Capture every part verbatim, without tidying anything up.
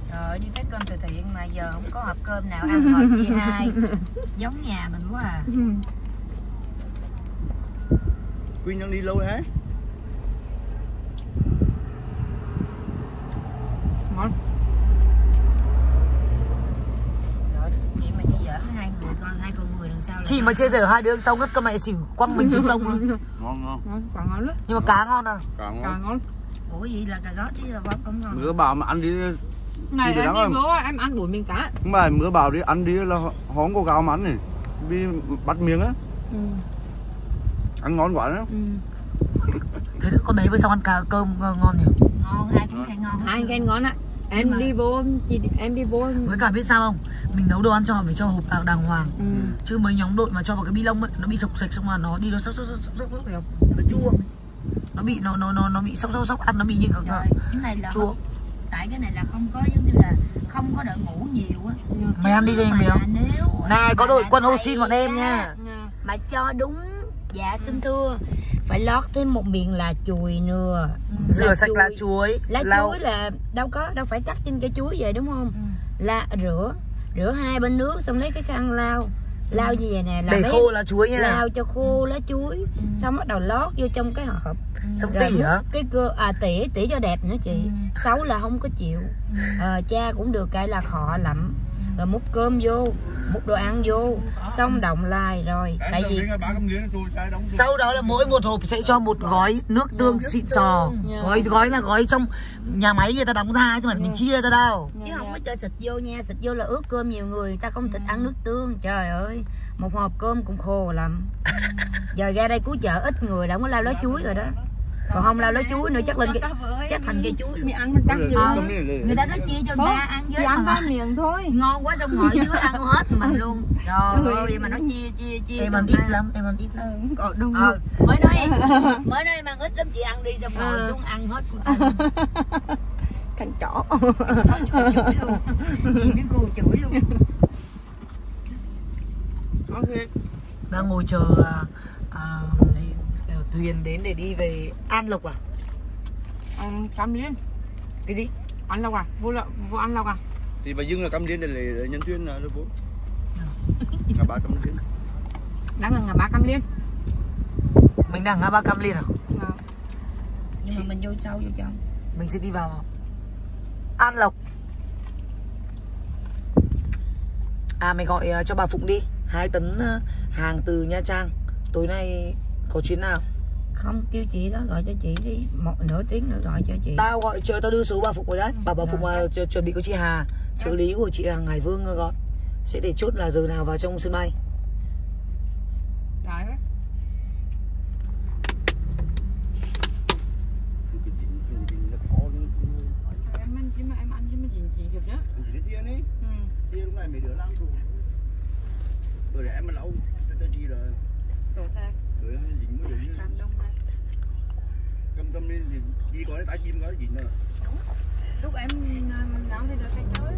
Rồi đi phát cơm từ thiện mà giờ không có hộp cơm nào ăn hộp chia hai. Giống nhà mình quá à. Quyên đang đi lâu hả? Ngon. Rồi chị mà chị giỡn hai người con hai con người đằng sau. Chị mà chia sẻ hai đứa sau ngất cơ mẹ xỉu quăng mình xuống sông luôn. Ngon ngon. Ngon, còn ngon lắm. Nhưng mà cá ngon à? Cá ngon. Cá ngon. Ủa gì là cà gót chứ là không ngon. Mưa bào mà ăn đi. Này đi em đi không? vô em ăn bún miếng cá. Không phải mưa bào đi ăn đi là họ không có gạo mà ăn này. Vì bắt miếng á. Ừ. Ăn ngon quá đó. Ừ. Thế con bé với sao ăn cá cơm ngon nhỉ? Ngon, hai cũng khen ngon. Hai cái ngon á. Em mà... đi vô chị em đi vô. Với cả biết sao không? Mình nấu đồ ăn cho họ phải cho hộp đàng, đàng hoàng. Ừ. Chứ mấy nhóm đội mà cho vào cái bi lông ấy, nó bị sộc sạch xong mà nó đi nó sốc sốc sốc sốc sốc phải không? Nó chua. Nó bị nó nó nó nó bị sốc sốc sốc ăn nó bị như Trời, cái này là chua. Không, tại cái này là không có giống như là không có đội ngũ nhiều á. Mày ăn đi cho em béo. Này có đội quân ô xin bọn em nha. Mà cho đúng dạ xin thưa phải lót thêm một miệng là chùi nữa. Rửa sạch lá chuối. Lá lau. chuối là đâu có đâu phải cắt trên cây chuối vậy đúng không? Ừ. Là rửa rửa hai bên nước xong lấy cái khăn lau lau như vậy nè, để khô lá chuối nha. Lau cho khô lá chuối. Ừ. Xong bắt đầu lót vô trong cái hộp. Ừ. Xong rồi tỉ hả? Cái cơ à tỉa tỉa cho đẹp nữa chị. Ừ. Xấu là không có chịu. Ừ. À, cha cũng được cái là khọ lắm. Rồi múc cơm vô, múc đồ ăn vô, xong động lại rồi. Tại vì sau đó là mỗi một hộp sẽ cho một gói nước tương xịn sò. Gói gói là gói trong nhà máy người ta đóng ra chứ mà mình chia ra đâu. Chứ không có cho xịt vô nha, xịt vô là ướt cơm nhiều người, người ta không thích ăn nước tương. Trời ơi, một hộp cơm cũng khô lắm. Giờ ra đây cuối chợ ít người đã không có lau lá chuối rồi đó. Còn không lau lá chuối nữa chắc lên cái chắc thành cây chuối. Mì ăn mình cắt ờ, người ta nói chia cho người ta ăn với ăn ba miệng thôi. Ngon quá xong ngồi dưới ăn hết mình luôn. Trời ơi vậy mà nó chia chia chia. Em ăn ít lắm, em ăn ít lắm. Ờ, đúng ờ, mới nói mới nói em ăn ít lắm, chị ăn đi xong ngồi xuống ăn hết. Canh chỏ. Chửi luôn. Nhìn cái cô chửi luôn. Ok. Đang ngồi chờ à, à, thuyền đến để đi về An Lộc à? Ăn Cam Liên. Cái gì? Ăn Lộc à? Vô lợ, vô ăn Lộc à? Thì bà Dương là Cam Liên để lấy nhân tuyên là được bố. Ngã ba Cam Liên. Đang ở ngã ba Cam Liên. Mình đang ngã ba Cam Liên à? À. Nhưng mà mình vô sâu vô trong. Mình sẽ đi vào An Lộc. À mày gọi uh, cho bà Phụng đi hai tấn uh, hàng từ Nha Trang. Tối nay có chuyến nào? Không, kêu chị đó gọi cho chị đi. Một nửa tiếng nữa gọi cho chị. Tao gọi chờ tao đưa số bà Phụng rồi đấy. Bà bà Phụng uh, chuẩn bị có chị Hà, trợ lý của chị Hằng Hải Vương gọi. Sẽ để chốt là giờ nào vào trong sân bay. Đấy. Em ăn chứ mà em ăn chứ mà gì gì được nhá. Chị Tiên ấy. Ừ. Tiên lúc này mấy đứa làm rồi. Rồi để em mà lâu cho chị rồi. Tổ thế. Rồi dính mới dính. Làm đông này. Cầm cầm lên thì chỉ có cái tái chim có cái gì nữa. Lúc em mình nấu thì được cái chối.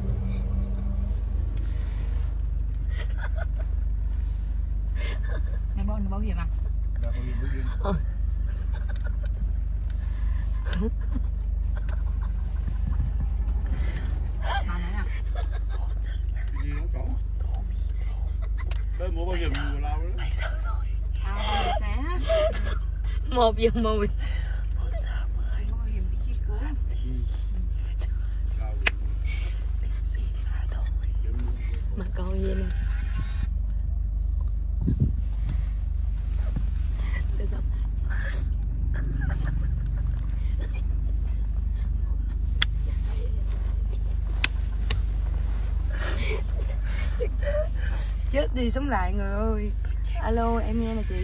Mày bao bao hiểm à? Dạ, bao hiểm bao hiểm. Ờ. À đấy à? Gì nó có. Đây mua bao hiểm của lao đấy. Mấy giờ rồi? À, sẽ. Một giờ mười. Một giờ mười. Bao hiểm bị chi cứu. Mà coi vậy nè. Được không? Chết đi sống lại người ơi. Alo em nghe nè chị.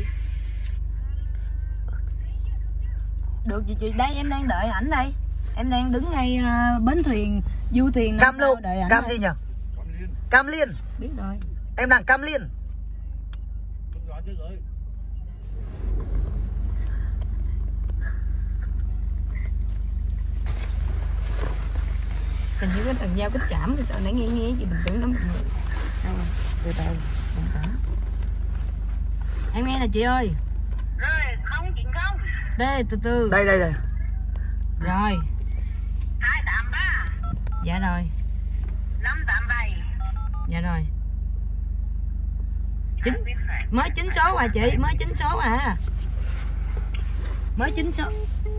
Được chị chị đây em đang đợi ảnh đây. Em đang đứng ngay uh, bến thuyền du thuyền. Cam Lộc. Cam đây. gì nhỉ? Cam Liên. Cam Liên. Biết rồi. Em đang Cam Liên. Con gái chết rồi. Hình như cái thằng dao cái chạm thì sao nãy nghe nghe chị bình tĩnh lắm mọi người. Sao rồi? Từ từ. Bình tĩnh. Em nghe nè chị ơi. Rồi, không chuyện không? Đây từ từ. Đây đây đây. Rồi. Hai tám ba. Dạ rồi. năm tám bảy. Dạ rồi. Chính, mới chín số à chị, mới chín số à. Mới chín số.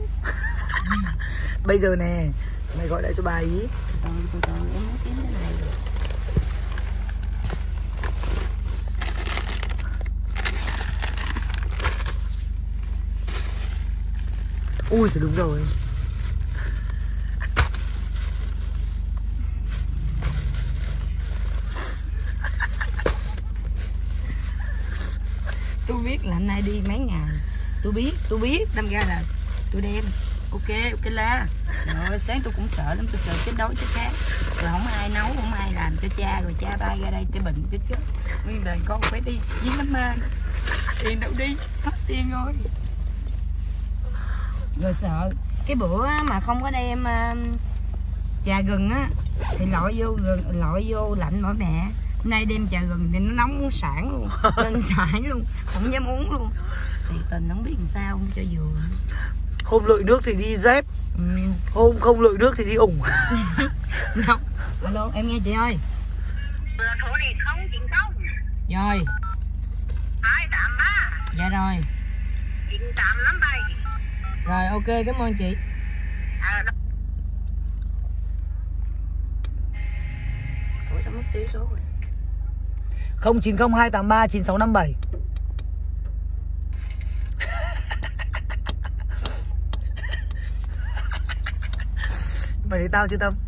Bây giờ nè, mày gọi lại cho bà ý. Từ từ từ em mới kiếm cái này. Ui thì đúng rồi. Tôi biết là hôm nay đi mấy ngày. Tôi biết, tôi biết, đâm ra là tôi đem. Ok, ok la. Rồi sáng tôi cũng sợ lắm, tôi sợ chết đói chết khát. Rồi không ai nấu, không ai làm cho cha, rồi cha ba ra đây cái bệnh chết chết. Nguyên đời con phải đi với nắm ma. Tiền đâu đi, hết tiền rồi. Rồi sợ cái bữa mà không có đem uh, trà gừng á thì lội vô gừng, lội vô lạnh mỗi mẹ. Hôm nay đem trà gừng thì nó nóng sản luôn, lên sải luôn, không dám uống luôn. Thì tình không biết làm sao không cho vừa. Hôm lội nước thì đi dép, ừ. Hôm không lội nước thì đi ủng. Không. Alo, em nghe chị ơi. Số điện không chín không. Rồi. hai tám ba. Dạ rồi. chín tám năm bảy. Rồi ok, cảm ơn chị. À, Ủa sao mất tiêu số rồi? không chín không hai tám ba chín sáu năm bảy. Mày thấy tao chưa Tâm?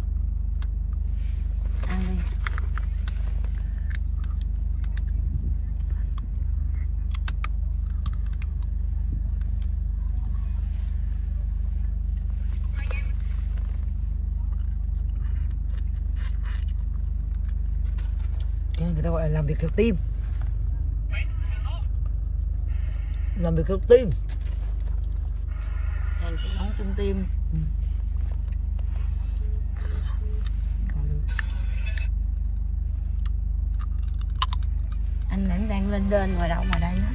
Ăn đi. Cái này người ta gọi là làm việc theo team. Làm việc theo team. Hàng cái món trung tim. Ừ. Anh vẫn đang lên đên ngoài đâu mà đây đó.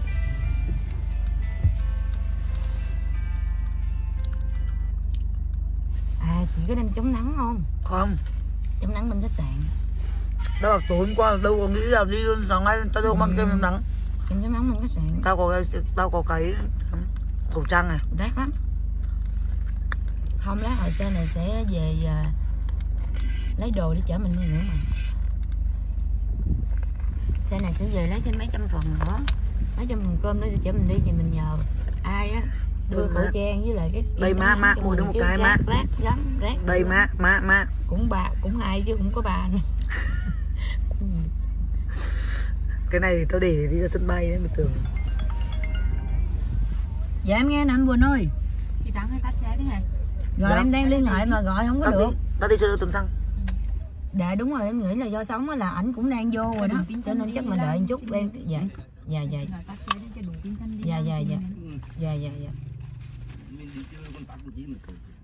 À chị có đem chống nắng không? Không. Chống nắng bên khách sạn. Tao bảo tối hôm qua đâu có nghĩ là đi luôn sáng nay tao đâu ừ. Mang kem chống nắng. Kem chống nắng bên khách sạn. Tao có cái tao có cái khẩu trang này. Rác lắm. Hôm lát hồi xe này sẽ về uh, lấy đồ để chở mình đi nữa mà. Xe này sẽ về lấy thêm mấy trăm phần nữa, mấy trăm phần cơm nữa thì chở mình đi thì mình nhờ ai á đưa ừ, khẩu má. Trang với lại cái đây má má mua được một cái má rác lắm rác đây má má má cũng bà cũng hai chứ cũng có bà nữa. Cái này tao để đi ra sân bay đấy mày tưởng. Dạ em nghe nè anh Quỳnh ơi, chị tặng cái tách xe thế này rồi dạ. Em đang liên hệ mà gọi không có tao được đi, tao đi cho được tuần xăng. Dạ đúng rồi, em nghĩ là do sống là ảnh cũng đang vô rồi đó, cho nên chắc mình đợi một chút em. Dạ dạ dạ dạ dạ dạ dạ dạ dạ.